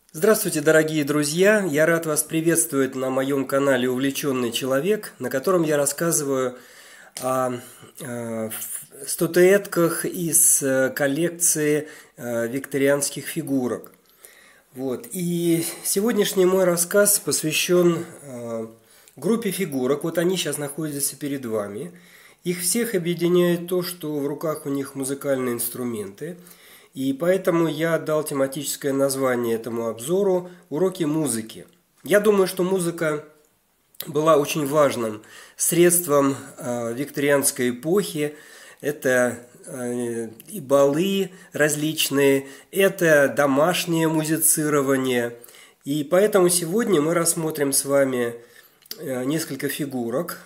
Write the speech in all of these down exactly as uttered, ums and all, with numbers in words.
Здравствуйте, дорогие друзья! Я рад вас приветствовать на моем канале «Увлеченный человек», на котором я рассказываю о э, статуэтках из коллекции э, викторианских фигурок. Вот. И сегодняшний мой рассказ посвящен э, группе фигурок. Вот они сейчас находятся перед вами. Их всех объединяет то, что в руках у них музыкальные инструменты. И поэтому я дал тематическое название этому обзору «Уроки музыки». Я думаю, что музыка была очень важным средством э, викторианской эпохи. Это э, и балы различные, это домашнее музицирование. И поэтому сегодня мы рассмотрим с вами э, несколько фигурок.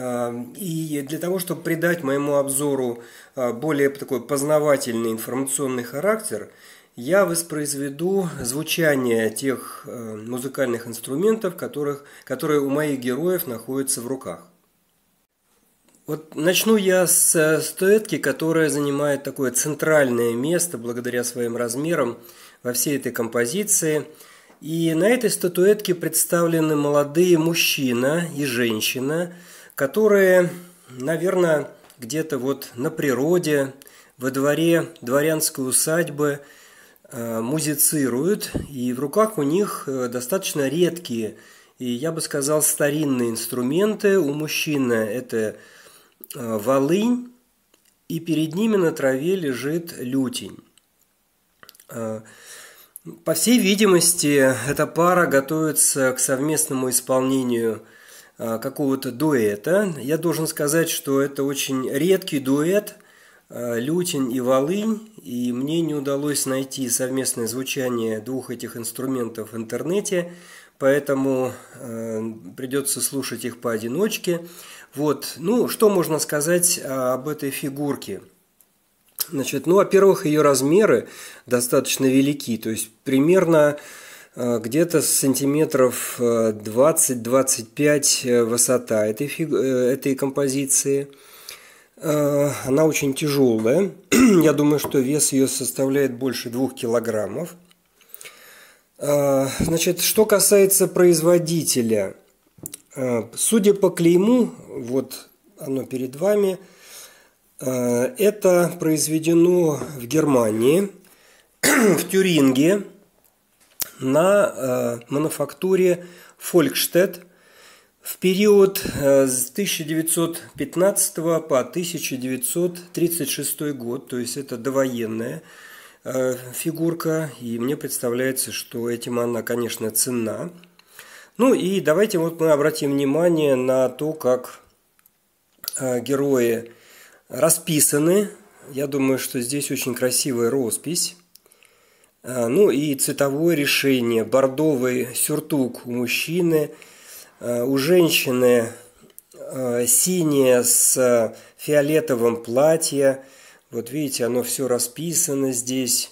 И для того, чтобы придать моему обзору более такой познавательный информационный характер, я воспроизведу звучание тех музыкальных инструментов, которых, которые у моих героев находятся в руках. Вот начну я с статуэтки, которая занимает такое центральное место благодаря своим размерам во всей этой композиции. И на этой статуэтке представлены молодые мужчина и женщина, которые, наверное, где-то вот на природе, во дворе дворянской усадьбы э, музицируют, и в руках у них достаточно редкие и, я бы сказал, старинные инструменты. У мужчины это э, волынь, и перед ними на траве лежит лютень. Э, по всей видимости, эта пара готовится к совместному исполнению какого-то дуэта. Я должен сказать, что это очень редкий дуэт, лютень и волынь, и мне не удалось найти совместное звучание двух этих инструментов в интернете, поэтому э, придется слушать их поодиночке. Вот. Ну, что можно сказать об этой фигурке? Значит, ну, во-первых, ее размеры достаточно велики, то есть примерно где-то сантиметров двадцать-двадцать пять высота этой, фиг... этой композиции. Она очень тяжелая. Я думаю, что вес ее составляет больше двух килограммов. Значит, что касается производителя. Судя по клейму, вот оно перед вами, это произведено в Германии, в Тюринге, на э, мануфактуре Фолькштедт в период э, с тысяча девятьсот пятнадцатого по тысяча девятьсот тридцать шестой год, то есть это довоенная э, фигурка, и мне представляется, что этим она, конечно, ценна. Ну и давайте вот мы обратим внимание на то, как э, герои расписаны. Я думаю, что здесь очень красивая роспись. Ну и цветовое решение. Бордовый сюртук у мужчины, у женщины синее с фиолетовым платье. Вот видите, оно все расписано здесь.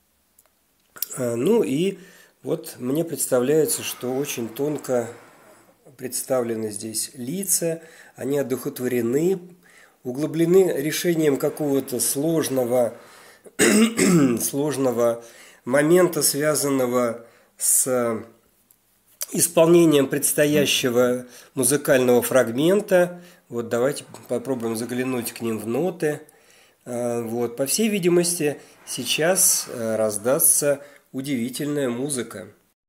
Ну и вот мне представляется, что очень тонко представлены здесь лица. Они одухотворены, углублены решением какого-то сложного, сложного момента, связанного с исполнением предстоящего музыкального фрагмента. Вот давайте попробуем заглянуть к ним в ноты. Вот, по всей видимости, сейчас раздастся удивительная музыка.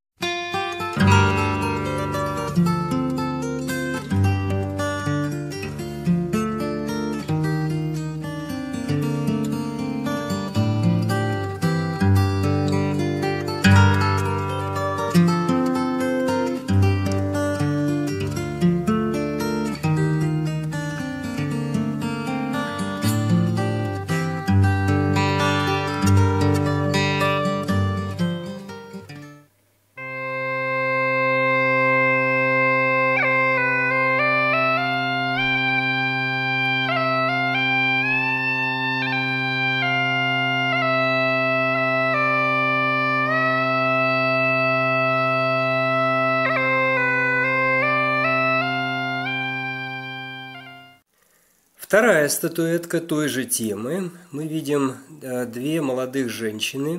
Вторая статуэтка той же темы. Мы видим две молодых женщины.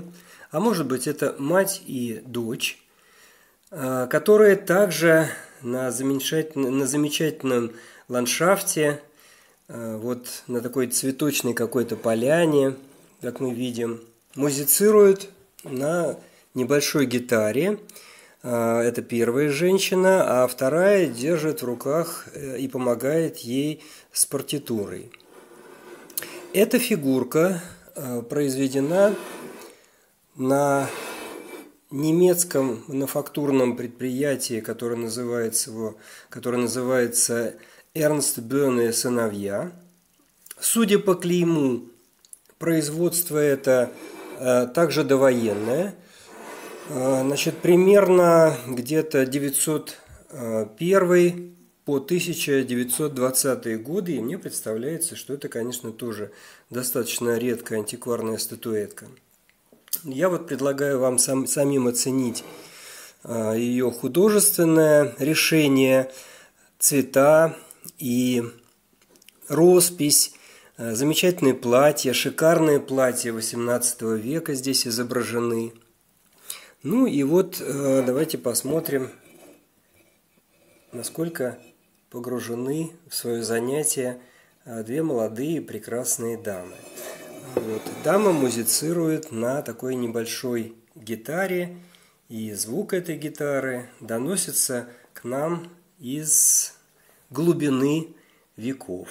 а может быть это мать и дочь, которые также на замечательном, на замечательном ландшафте, вот на такой цветочной какой-то поляне, как мы видим, музицируют на небольшой гитаре. Это первая женщина, а вторая держит в руках и помогает ей с партитурой. Эта фигурка произведена на немецком мануфактурном предприятии, которое называется, его, которое называется Эрнст Бёрне и сыновья. Судя по клейму, производство это также довоенное. Значит, примерно где-то девятьсот первый по тысяча девятьсот двадцатые годы, и мне представляется, что это, конечно, тоже достаточно редкая антикварная статуэтка. Я вот предлагаю вам сам, самим оценить ее художественное решение, цвета и роспись, замечательные платья, шикарные платья восемнадцатого века здесь изображены. Ну и вот давайте посмотрим, насколько погружены в свое занятие две молодые прекрасные дамы. Вот. Дама музицирует на такой небольшой гитаре, и звук этой гитары доносится к нам из глубины веков.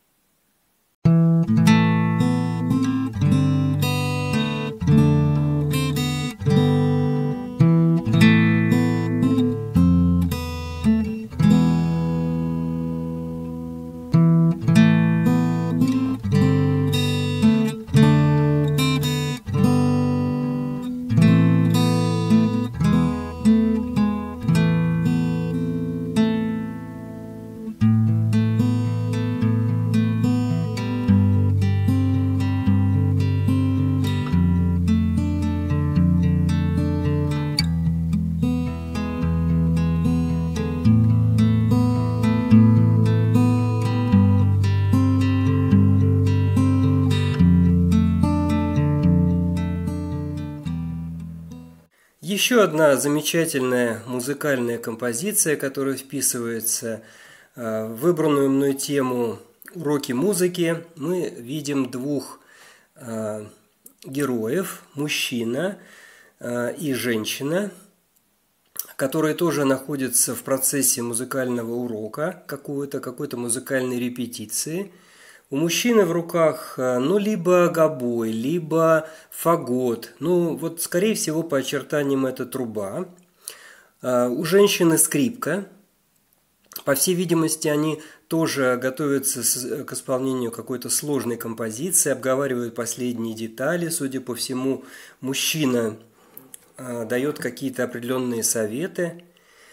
Еще одна замечательная музыкальная композиция, которая вписывается в выбранную мной тему уроки музыки. Мы видим двух героев, мужчина и женщина, которые тоже находятся в процессе музыкального урока, какой-то, какой-то музыкальной репетиции. У мужчины в руках, ну, либо гобой, либо фагот. Ну, вот, скорее всего, по очертаниям это труба. У женщины скрипка. По всей видимости, они тоже готовятся к исполнению какой-то сложной композиции, обговаривают последние детали. Судя по всему, мужчина дает какие-то определенные советы.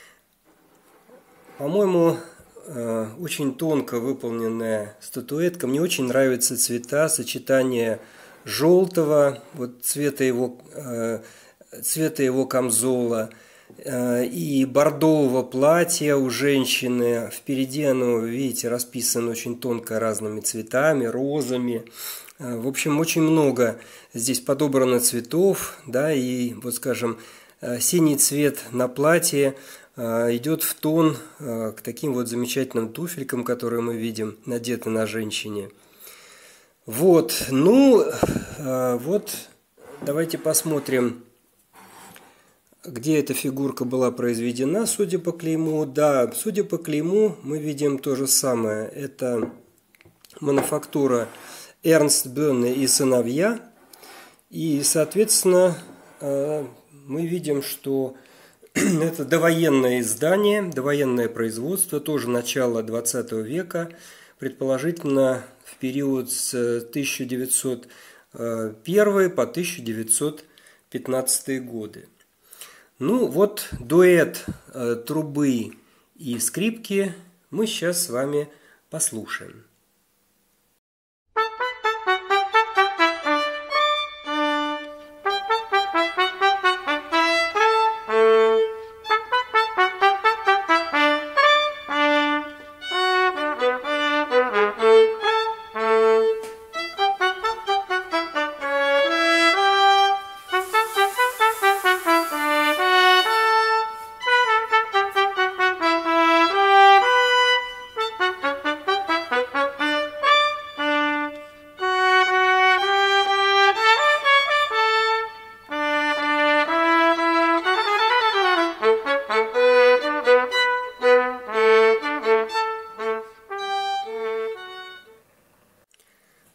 По-моему, очень тонко выполненная статуэтка. Мне очень нравятся цвета, сочетание желтого, вот цвета его, цвета его камзола, и бордового платья у женщины. Впереди оно, видите, расписано очень тонко разными цветами, розами. В общем, очень много здесь подобрано цветов, да, и вот, скажем, синий цвет на платье идет в тон к таким вот замечательным туфелькам, которые мы видим надеты на женщине. Вот, ну, вот, давайте посмотрим, где эта фигурка была произведена, судя по клейму. Да, судя по клейму, мы видим то же самое. Это мануфактура Эрнст Бёрне и сыновья. И, соответственно, мы видим, что это довоенное издание, довоенное производство, тоже начало двадцатого века, предположительно в период с тысяча девятьсот первого по тысяча девятьсот пятнадцатые годы. Ну вот дуэт трубы и скрипки мы сейчас с вами послушаем.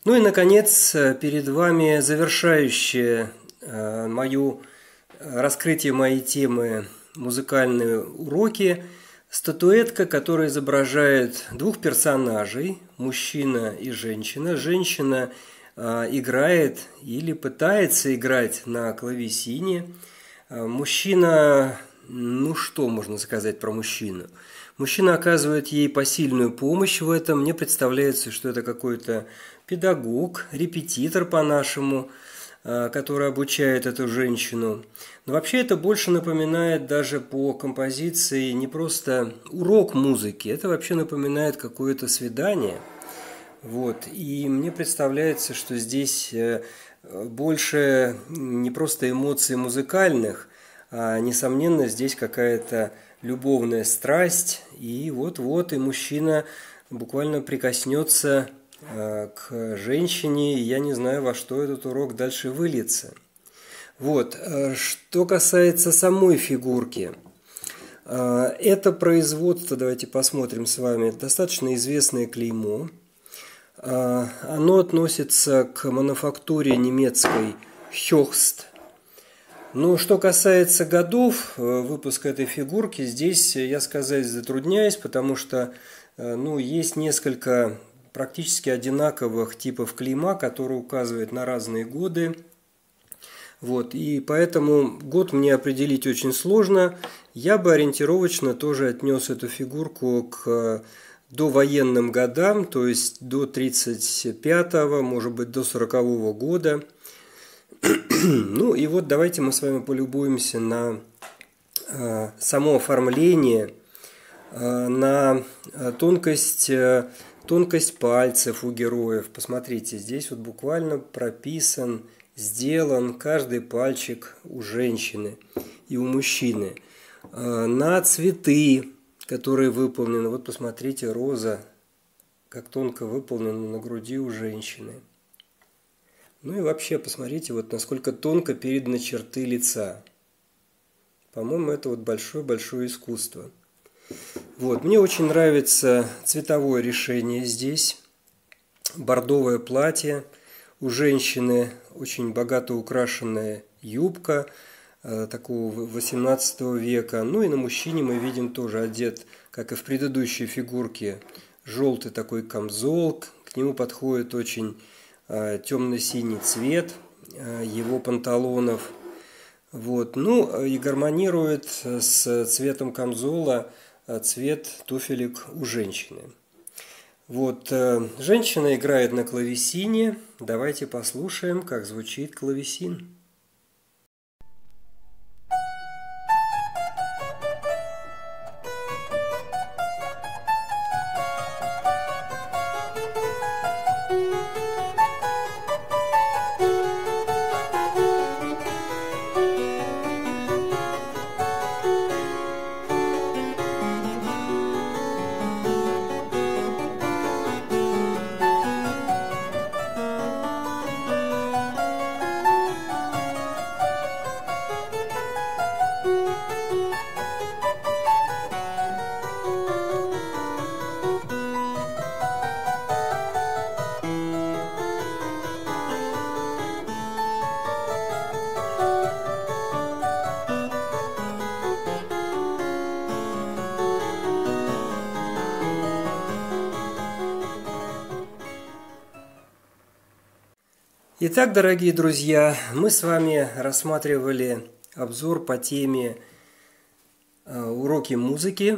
Ну и, наконец, перед вами завершающее э, мою, раскрытие моей темы «Музыкальные уроки» статуэтка, которая изображает двух персонажей, мужчина и женщина. Женщина э, играет или пытается играть на клавесине. Э, мужчина, ну что можно сказать про мужчину? Мужчина оказывает ей посильную помощь в этом. Мне представляется, что это какой-то педагог, репетитор по-нашему, который обучает эту женщину. Но вообще это больше напоминает даже по композиции не просто урок музыки, это вообще напоминает какое-то свидание. Вот. И мне представляется, что здесь больше не просто эмоций музыкальных, а, несомненно, здесь какая-то любовная страсть. И вот-вот и мужчина буквально прикоснется к женщине, я не знаю, во что этот урок дальше выльется. Вот. Что касается самой фигурки, это производство, давайте посмотрим с вами, достаточно известное клеймо. Оно относится к мануфактуре немецкой Höchst. Но что касается годов выпуска этой фигурки, здесь я сказать затрудняюсь, потому что ну, есть несколько практически одинаковых типов клейма, которые указывают на разные годы. Вот, и поэтому год мне определить очень сложно. Я бы ориентировочно тоже отнес эту фигурку к довоенным годам, то есть до тридцать пятого, может быть, до сорокового года. Ну и вот давайте мы с вами полюбуемся на э, само оформление, э, на тонкость... Э, Тонкость пальцев у героев. Посмотрите, здесь вот буквально прописан, сделан каждый пальчик у женщины и у мужчины. На цветы, которые выполнены. Вот посмотрите, роза, как тонко выполнена на груди у женщины. Ну и вообще, посмотрите, вот насколько тонко переданы черты лица. По-моему, это вот большое-большое искусство. Вот, мне очень нравится цветовое решение здесь. Бордовое платье, у женщины очень богато украшенная юбка э, такого восемнадцатого века. Ну и на мужчине мы видим тоже одет, как и в предыдущей фигурке, желтый такой камзол. К нему подходит очень э, темно-синий цвет э, его панталонов. Вот, ну и гармонирует с цветом камзола цвет туфелек у женщины. Вот, женщина играет на клавесине. Давайте послушаем, как звучит клавесин. Итак, дорогие друзья, мы с вами рассматривали обзор по теме уроки музыки.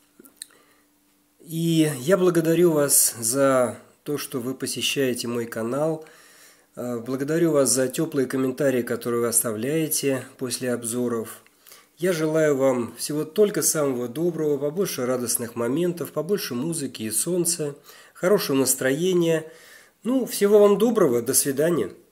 И я благодарю вас за то, что вы посещаете мой канал. Благодарю вас за теплые комментарии, которые вы оставляете после обзоров. Я желаю вам всего только самого доброго, побольше радостных моментов, побольше музыки и солнца, хорошего настроения. Ну, всего вам доброго, до свидания.